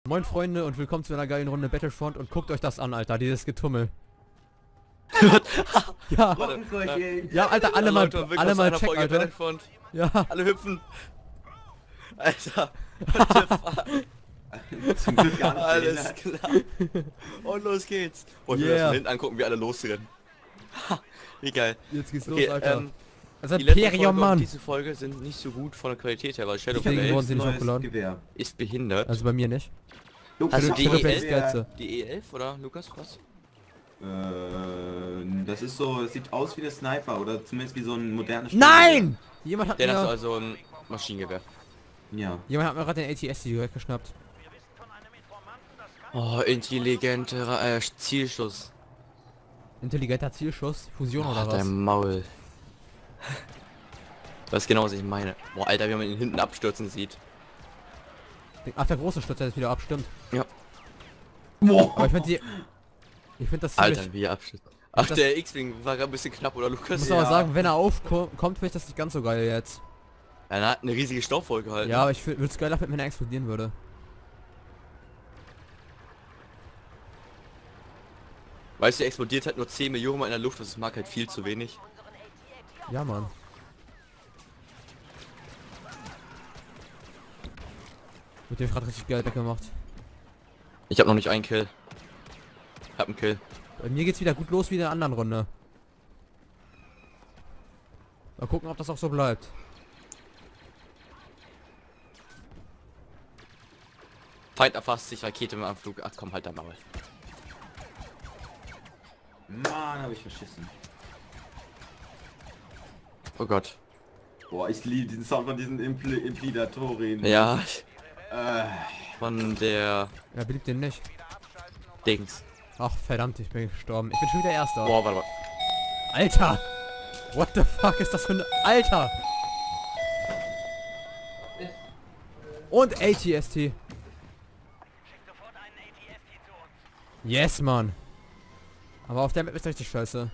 Moin Freunde und willkommen zu einer geilen Runde Battlefront und guckt euch das an, Alter, dieses Getummel. Ja, ja, Alter, alle mal check, Alter. Battlefront. Ja, Alle hüpfen. Alter. What the fuck? Zum Glück gar nicht Alles behindert. klar. Und los geht's. Und wir Yeah. das von hinten angucken, wie alle losrennen. Ha, wie geil. jetzt geht's Okay, los, Alter. Also die letzte Imperium, Folge und Mann. diese Folge sind nicht so gut von der Qualität her, weil Shadow Deswegen Play wurden sie nicht Neues hochgeladen. Gewehr. ist behindert. Also bei mir nicht. Lukas, Also hast die du das Play ist Gewehr? geilste. Die E11 oder Lukas, was? Das ist so, es sieht aus wie der Sniper oder zumindest wie so ein modernes Nein! Jemand hat Der hat mir... also ein Maschinengewehr. Ja. Jemand hat mir gerade den ATS direkt geschnappt. Oh, intelligenter Zielschuss. Intelligenter Zielschuss, Fusion Oh, oder was? dein Maul. Das ist genau, was ich meine. Boah, Alter, wie man ihn hinten abstürzen sieht. Ach, der große Stürzer jetzt wieder abstimmt. Ja. Aber ich finde die... Ich finde das ziemlich... Alter, wie er abstürzt. Ach, das- der X-Wing war gerade ein bisschen knapp, oder Ich Lukas? muss aber sagen, wenn er aufkommt, finde ich das nicht ganz so geil jetzt. Er hat eine riesige Staubwolke halt. Ja, aber ich würde es geiler finden, wenn er explodieren würde. Weißt du, er explodiert halt nur 10 Millionen Mal in der Luft, das mag halt viel zu wenig. Ja, Mann. Wird dir gerade richtig geil weggemacht. Ich habe noch nicht einen Kill. Ich hab einen Kill. Bei mir geht's wieder gut los wie in der anderen Runde. Mal gucken, ob das auch so bleibt. Feind erfasst sich, Rakete im Anflug. Ach komm, halt dein Maul. Mann, habe ich verschissen. Oh Gott. Boah, ich liebe diesen Sound von diesen Implidatoren. Ja, Äh, von der Ja, beliebt den nicht. Dings. Ach, verdammt, ich bin gestorben. Ich bin schon wieder Erster. Boah, warte mal. Alter! What the fuck ist das für ein... Alter! Und ATST. Yes, Mann. Aber auf der Map ist richtig scheiße.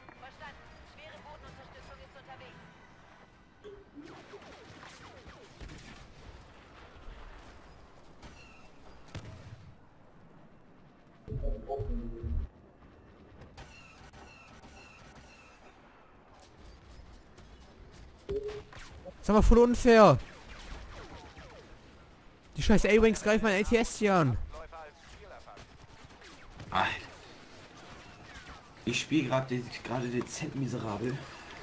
Das ist aber voll unfair. Die scheiß A-Wings greifen mein ATS hier an. Alter. Ich spiele gerade dezent miserabel.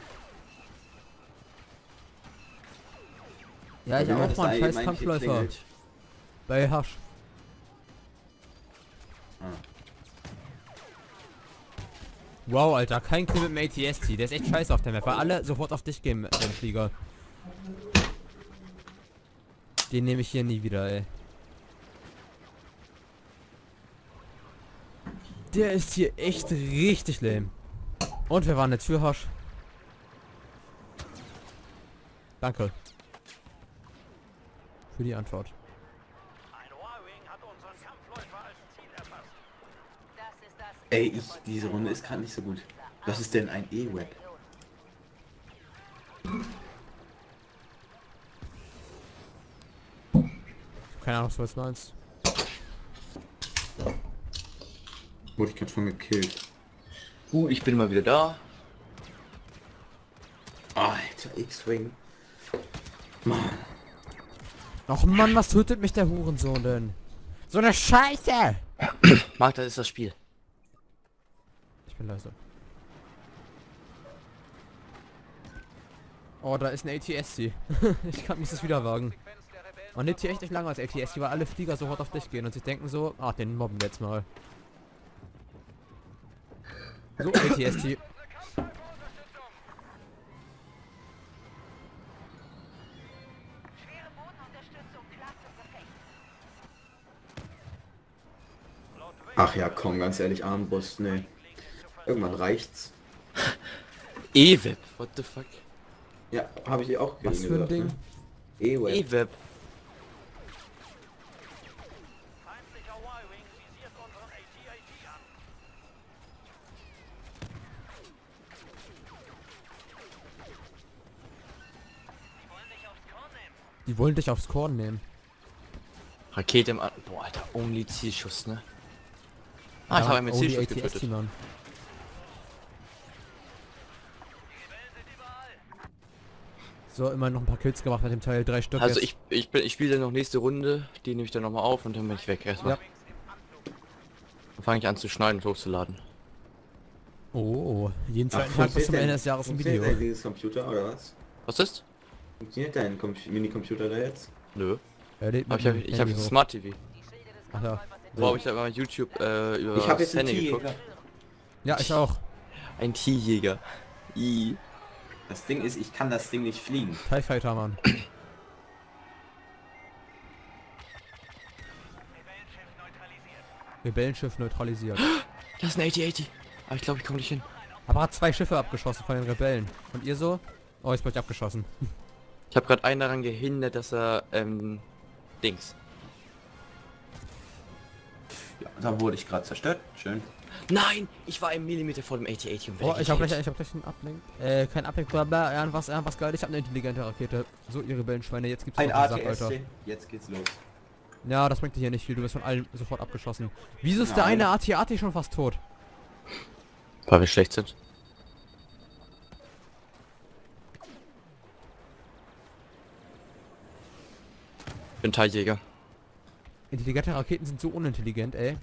Ja, ich Wie man auch das mal da ein eben scheiß eigentlich Kampfläufer. klingelt. Bei Hasch. Ah. Wow, Alter, kein Kill mit dem ATST. Der ist echt scheiße auf der Map, weil alle sofort auf dich gehen mit dem Flieger. Den nehme ich hier nie wieder, ey. Der ist hier echt richtig lame. Und wir waren der Türhasch. Danke. Für die Antwort. Ey, diese Runde ist gerade nicht so gut. Was ist denn ein E-Web? Keine Ahnung, was du jetzt meinst. Wurde ich gerade schon gekillt. Ich bin mal wieder da. Alter, X-Wing. Mann. Ach Mann, was tötet mich der Hurensohn denn? So eine Scheiße! Marc, das ist das Spiel. Ich bin leise. Oh, da ist ein ATST. Muss es wieder wagen. Man lebt hier echt nicht lange als ATST, weil alle Flieger sofort auf dich gehen und sich denken so, ach, den mobben wir jetzt mal. So, ATST. Ach ja, komm, ganz ehrlich, Armbrust, ne. Irgendwann reicht's. E-Web. What the fuck? Ja, habe ich auch Was für ein Ding? Ne? E-Web. E-Web. Die wollen dich aufs Korn nehmen. Rakete im An... Boah, Alter, only Zielschuss, ne? Ah, ich Ja, habe einen mit oh, die Zielschuss ATST, getötet. Mann. So, immer noch ein paar Kills gemacht mit dem Teil, 3 Stück Also jetzt. ich spiele dann noch nächste Runde, die nehme ich dann nochmal auf und dann bin ich weg erstmal. Ja. Dann fange ich an zu schneiden und hochzuladen. Oh, jeden zweiten Tag bis zum Ende des Jahres ein Video. Funktioniert dieses Computer oder was? Was ist? Funktioniert dein Minicomputer da jetzt? Nö. Er lädt Aber mit ich habe dem ich hab Handy jetzt hoch. Smart TV. Ach ja. Wo habe ich da mal YouTube über Ich habe jetzt einen Szene T-Jäger. Ja, ich auch. Ein T-Jäger. I. Das Ding ist, ich kann das Ding nicht fliegen. TIE Fighter, Mann. Rebellenschiff neutralisiert. Das ist ein 8080. Aber ich glaube, ich komme nicht hin. Aber hat 2 Schiffe abgeschossen von den Rebellen. Und ihr so? Oh, jetzt wird ich abgeschossen. Ich habe gerade einen daran gehindert, dass er, Dings. Ja, da wurde ich gerade zerstört. Schön. Nein! Ich war 1 Millimeter vor dem 8080 und Oh, ich hab gleich einen Ablenk. Kein Ablenk, bla bla, irgendwas geil. Ich hab eine intelligente Rakete. So, ihr Rebellenschweine, jetzt gibt's Ein noch einen Sack, Alter. ATST. Jetzt geht's los. Ja, das bringt dir hier nicht viel. Du wirst von allen sofort abgeschossen. Wieso ist der Nein. eine AT-AT schon fast tot? Weil wir schlecht sind. Bin Teiljäger. Intelligente Raketen sind so unintelligent, ey.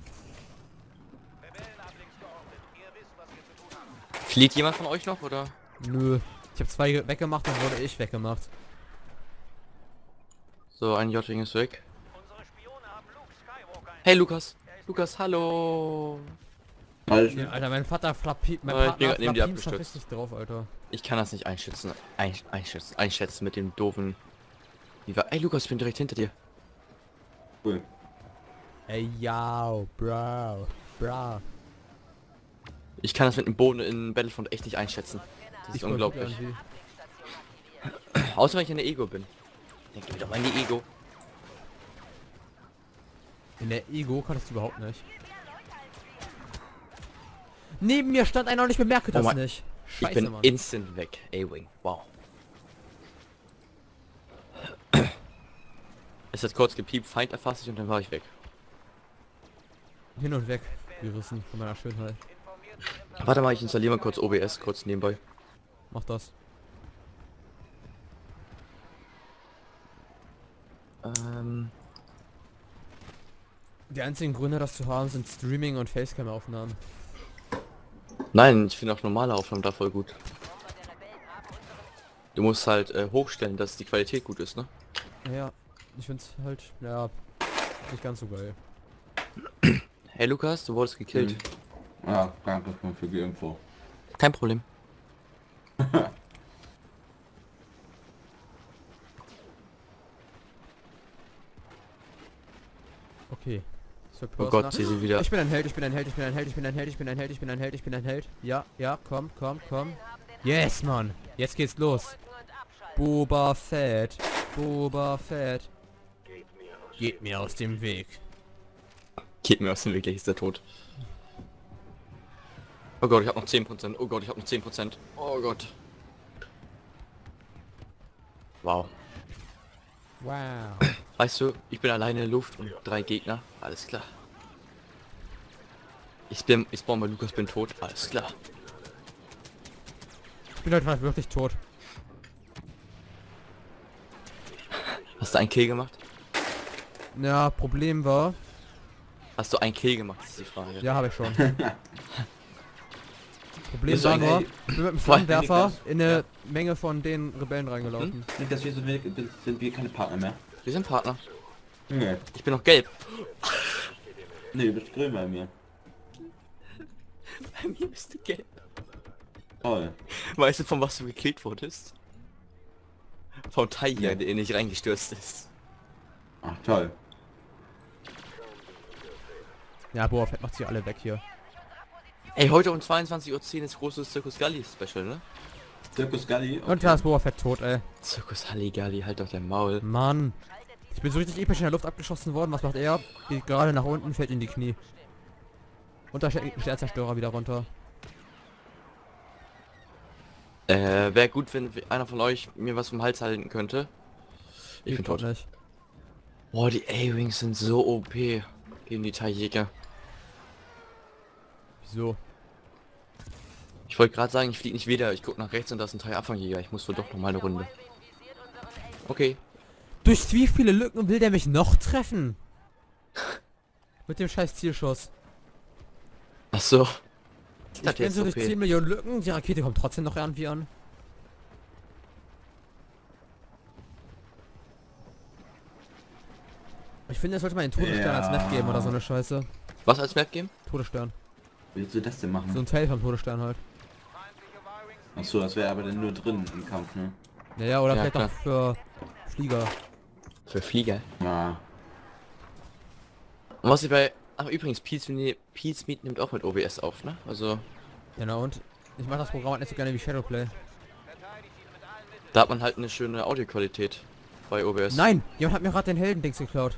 Flieht jemand von euch noch, oder? Nö. Ich habe 2 weggemacht, dann wurde ich weggemacht. So, ein J-Wing ist weg. Hey Lukas! Lukas, hallo! Ja, Alter, mein Vater flappiert, mein Ich bin Partner grad neben dir flappiert schon abgestürzt. richtig drauf, Alter. Ich kann das nicht einschätzen mit dem doofen... Ey Lukas, ich bin direkt hinter dir. Cool. Ey, ja, bro. Ich kann das mit dem Boden in Battlefront echt nicht einschätzen. Das ist wollte unglaublich. irgendwie- Außer wenn ich eine Ego bin. Denke wieder mal in die Ego. In der Ego kannst du überhaupt nicht. Neben mir stand einer und ich bemerke das Mann. nicht. Ich Scheiße, bin Mann. instant weg. A-Wing. Wow. Es hat kurz gepiept, Feind erfasst und dann war ich weg. Hin und weg gerissen von meiner Schönheit. Warte mal, ich installiere mal kurz OBS, kurz nebenbei. Mach das. Die einzigen Gründe, das zu haben, sind Streaming und Facecam-Aufnahmen. Nein, ich finde auch normale Aufnahmen da voll gut. Du musst halt hochstellen, dass die Qualität gut ist, ne? Ja, ich find's halt, ja, nicht ganz so geil. Hey Lukas, du wurdest gekillt. Ja, danke für die Info. Kein Problem. Okay. So Oh Gott, sie sind wieder... Ich bin ein Held, ich bin ein Held, ich bin ein Held, ich bin ein Held, ich bin ein Held, ich bin ein Held, ich bin ein Held. Ja, ja, komm. Yes, Mann. Jetzt geht's los. Boba Fett. Geht mir aus dem Weg. Geht mir aus dem Weg, gleich ist der tot. Oh Gott, ich hab noch 10%. Oh Gott, ich hab noch 10%. Oh Gott. Wow. Wow. Weißt du, ich bin alleine in der Luft und 3 Gegner. Alles klar. Ich spawn bei Lukas, bin tot. Alles klar. Ich bin halt wirklich tot. Hast du einen Kill gemacht? Ja, Problem war... Hast du einen Kill gemacht, ist die Frage. Ja, habe ich schon. Problem Bist du war ein- nur, ich bin mit dem Flammenwerfer in eine Menge von den Rebellen reingelaufen. Nicht, dass wir sind wir keine Partner mehr. Wir sind Partner. Nee. Ich bin noch gelb. Nee, du bist grün bei mir. Bei mir bist du gelb. Toll. Weißt du, von was du gekillt wurdest? Vom Tiger, Ja. der in dich reingestürzt ist. Ach toll. Ja, Boa Fett macht sie alle weg hier. Ey, heute um 22:10 Uhr ist großes Circus Galli Special, ne? Circus Galli. Und da ist Boa Fett tot, ey. Circus Halligalli, halt doch dein Maul. Mann. Ich bin so richtig episch in der Luft abgeschossen worden. Was macht er? Geht gerade nach unten, fällt in die Knie. Und da Sternzerstörer wieder runter. Wäre gut, wenn einer von euch mir was vom Hals halten könnte. Ich bin tot. Nicht. Boah, die A-Wings sind so OP gegen die Teiljäger. Wieso? Ich wollte gerade sagen, ich fliege nicht wieder. Ich gucke nach rechts und da ist ein Teil-Abfangjäger. Ich muss wohl doch noch mal eine Runde. Okay. Durch wie viele Lücken will der mich noch treffen? Mit dem scheiß Zielschuss. Ach so. Ich bin so durch 10 Millionen Lücken, die Rakete kommt trotzdem noch irgendwie an. Ich finde, es sollte mal einen Todesstern als Map geben oder so eine Scheiße. Was als Map geben? Todesstern. Wie willst du das denn machen? So ein Teil vom Todesstern halt. Achso, das wäre aber dann nur drin im Kampf, ne? Naja, oder Ja, vielleicht klar. auch für Flieger. Für Flieger. Ja. Und was ich bei... Ach übrigens, Peacemeet nimmt auch mit OBS auf, ne? Also... Genau, und ich mache das Programm halt nicht so gerne wie Shadowplay. Da hat man halt eine schöne Audioqualität bei OBS. Nein! Jemand hat mir gerade den Heldendings geklaut.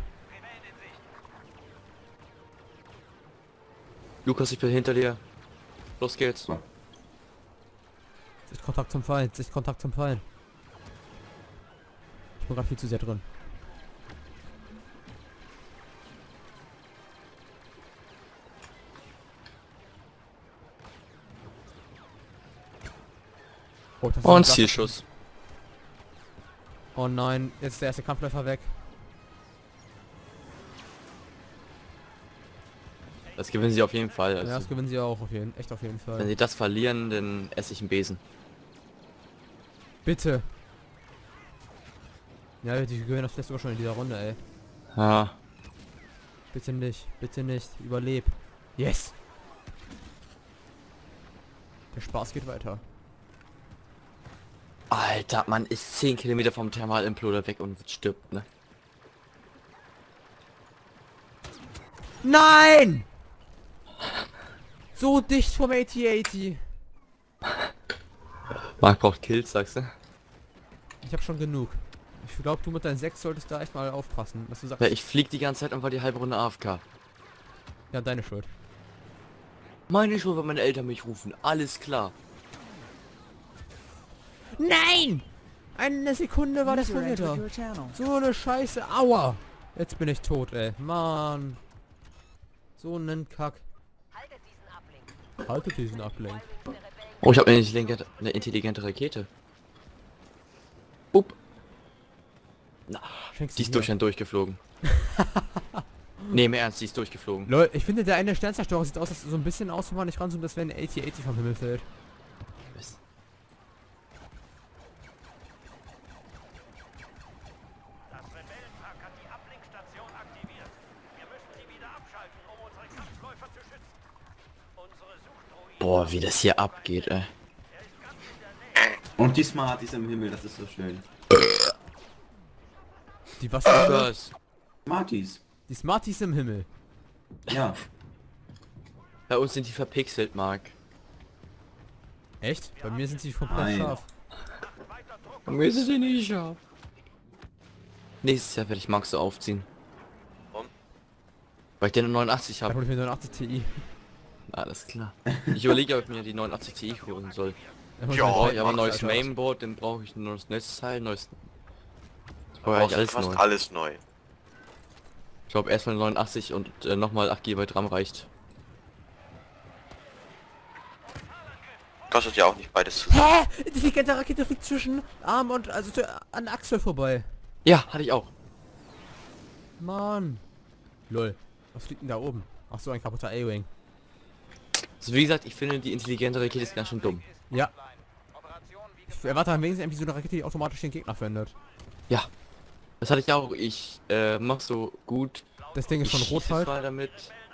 Lukas, ich bin hinter dir. Los geht's. So. Sichtkontakt zum Feind, Sichtkontakt zum Feind. Ich bin gerade viel zu sehr drin. Oh, das ist Und ein Zielschuss. Oh nein, jetzt ist der erste Kampfläufer weg. Das gewinnen sie auf jeden Fall. Ja, Also, das gewinnen sie auch auf jeden wenn Fall. sie das verlieren, dann esse ich einen Besen. Bitte. Ja, die gewinnen das vielleicht sogar schon in dieser Runde, ey. Ja. Bitte nicht, überleb. Yes! Der Spaß geht weiter. Alter, man ist 10 Kilometer vom Thermalimploder weg und stirbt, ne? Nein! So dicht vom AT-80. Mark braucht Kills, sagst du? Ich hab schon genug. Ich glaube, du mit deinen 6 solltest da echt mal aufpassen, dass du sagst, Ja, ich flieg die ganze Zeit und war die halbe Runde AFK. ja, deine Schuld. Meine Schuld, weil meine Eltern mich rufen. Alles klar. Nein! Eine Sekunde war das User von mir entered da. your channel. So eine Scheiße. Aua! Jetzt bin ich tot, ey. Mann. So einen Kack. Haltet diesen Ablenk. Oh, ich habe eine intelligente Rakete. Bup. Na, Schenkst die du ist mir? durch und durchgeflogen. Nee, im Ernst, die ist durchgeflogen. Lol, ich finde, der eine Sternzerstörer sieht aus, dass so ein bisschen aus, wenn man nicht ranzoomt, dass wenn eine AT-80 vom Himmel fällt. Mist. Das Rebellenpack hat die Ablenkstation aktiviert. Wir müssen sie wieder abschalten, um unsere Kampfläufer zu schützen. Unsere Suchdroiden... Boah, wie das hier abgeht, ey. Und die Smarties im Himmel, das ist so schön. Die was? Lukas. Smarties. Die Smarties im Himmel. Ja. Bei uns sind die verpixelt, Mark. Echt? Bei mir sind sie komplett Nein. scharf. Und mir ist sie nicht scharf. Nächstes Jahr werde ich Mark so aufziehen. Warum? Weil ich den 89 Da habe. hol ich mir 89 Ti. Alles klar. Ich überlege, ob ich mir die 89 Ti holen soll. Ja, Oh, ich habe ein mach neues Alter. Mainboard, dann brauche ich ein neues Netzteil, neues... Ich Du brauche eigentlich brauchst alles fast neu. alles neu. Ich glaube erstmal 89 und nochmal 8 GB RAM reicht. Kostet ja auch nicht beides zusammen. Hä? Intelligente Rakete fliegt zwischen Arm und also an Achsel vorbei. Ja, hatte ich auch. Mann. Lol. Was fliegt denn da oben? Ach so, ein kaputter A-Wing. Also wie gesagt, ich finde die intelligente Rakete ist ganz schön dumm. Ja. Ich erwarte am wenigsten irgendwie so eine Rakete, die automatisch den Gegner findet. Ja. Das hatte ich auch. Ich mach so gut. Das Ding ist Ich von Rot schieße halt. mal damit.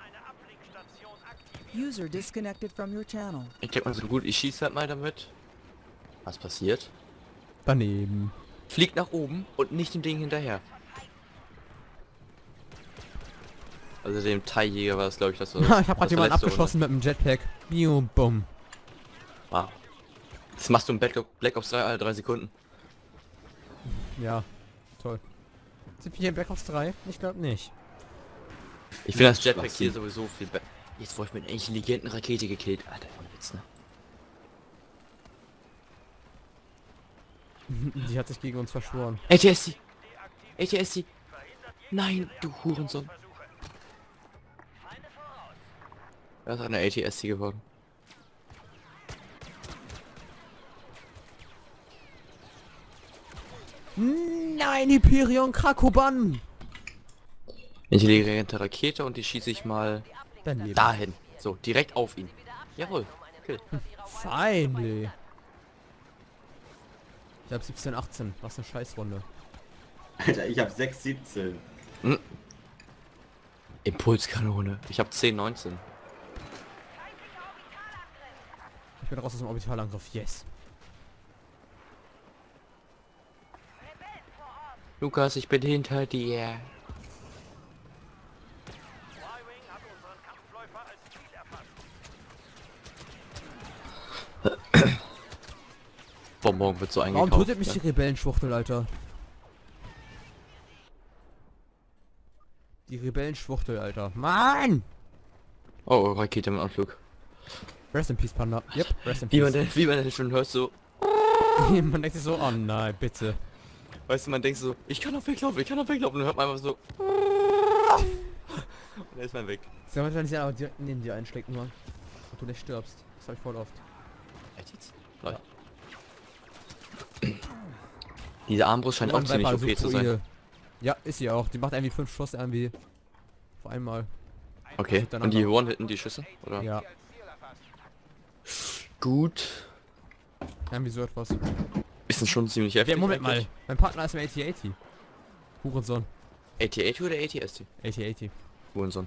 User disconnected from your channel. Ich denke mal so gut, ich schieße halt mal damit. Was passiert? Daneben. Fliegt nach oben und nicht dem Ding hinterher. Also dem Teiljäger war das, glaube ich, das so. ich habe das gerade jemanden letzte abgeschossen mit dem Jetpack. Bium, bumm. Runde. Wow. Das machst du in Black Ops 3 alle 3 Sekunden. Ja. Toll. Sind wir hier in Black Ops 3? Ich glaube nicht. Ich finde das Jetpack Schwachsinn. hier sowieso viel besser. Jetzt wurde ich mit einer intelligenten Rakete gekillt. Alter, ohne Witz, ne? Die hat sich gegen uns verschworen. ATST! ATST! Nein, du Hurensohn. Er ist eine ATST geworden. Nein, Hyperion Krakoban! Intelligente Rakete und die schieße ich mal Daneben. dahin. So, direkt auf ihn. Jawohl. Kill. Finally. Ich hab 17, 18. Was eine Scheißrunde. Alter, ich hab 6, 17. Impulskanone. Ich habe 10, 19. Ich bin raus aus dem Orbitalangriff. Yes. Lukas, ich bin hinter dir. Y-Wing hat unseren Kampfläufer als Ziel erfasst. Bonbon wird so eingekauft. Warum tötet mich ja. die Rebellenschwuchtel, Alter? Die Rebellenschwuchtel, Alter. Mann! Oh, Rakete im Anflug. Rest in Peace, Panda. Yep, rest in Wie man, Peace. wie man denn schon hört, so... Man denkt sich so, oh nein, bitte. Weißt du, man denkt so, ich kann doch weglaufen, ich kann doch weglaufen. Und dann hört man einfach so... Und dann ist man weg. Sag mal, wenn ich aber direkt neben dir einschlägt nur. Und du nicht stirbst. Das hab ich voll oft. Echt jetzt? Läuft. Diese Armbrust scheint auch ziemlich OP zu sein. Ja, ist sie auch. Die macht irgendwie 5 Schuss irgendwie. Auf einmal. Okay, und die One-Hitten die Schüsse? Oder? Ja, Gut. irgendwie so etwas. Ist schon ziemlich heftig. Ja, Moment mal. eigentlich. Mein Partner ist im AT-80. Hurensohn. AT-80 oder AT-ST? AT-80. Hurensohn.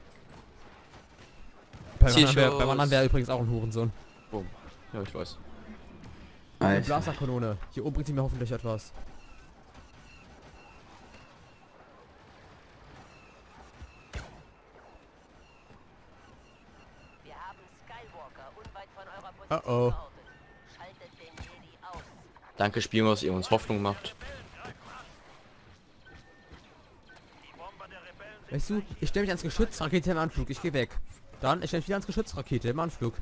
Beim Zielschuss. anderen wäre übrigens auch ein Hurensohn. Boom. Ja, ich weiß. Eine Alter. Blasterkanone. Hier oben bringt sie mir hoffentlich etwas. Wir haben Skywalker unweit von eurer Oh Position oh. verortet. Schaltet den Jedi aus. Danke, Spion, dass ihr uns Hoffnung macht. Weißt du, ich stelle mich ans Geschütz, Rakete im Anflug, ich gehe weg. Dann, ich stelle mich wieder ans Geschütz, Rakete im Anflug.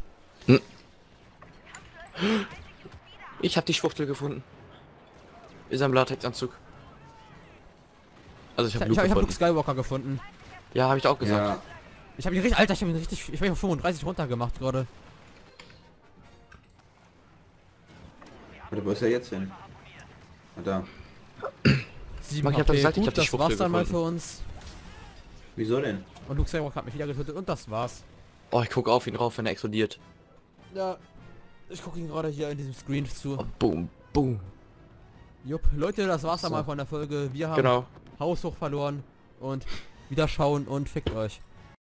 Ich habe die Schwuchtel gefunden. Ist ein Latexanzug. Also ich habe Ich Luke hab Luke gefunden. Skywalker gefunden. Ja, habe ich auch gesagt. Ja, Ich habe ihn richtig, Alter, ich habe ihn richtig, ich bin auf 35 runtergemacht gerade. warte, wo ist er jetzt hin? Ah, da. 7 Mach, ich hab doch gesagt, ich gut, hab die das Schwuchtel war's dann mal gefunden. für uns. Wieso denn? Und Luke Skywalker hat mich wieder getötet und das war's. Oh, ich gucke auf ihn rauf, wenn er explodiert. Ja, ich gucke ihn gerade hier in diesem Screen zu. Oh, boom, boom. Jupp, Leute, das war's dann So. mal von der Folge. Wir haben Genau. haushoch verloren und wieder schauen und fickt euch.